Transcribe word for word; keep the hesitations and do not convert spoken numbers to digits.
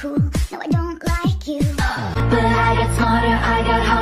cool. No, I don't like you. But I got smarter, I got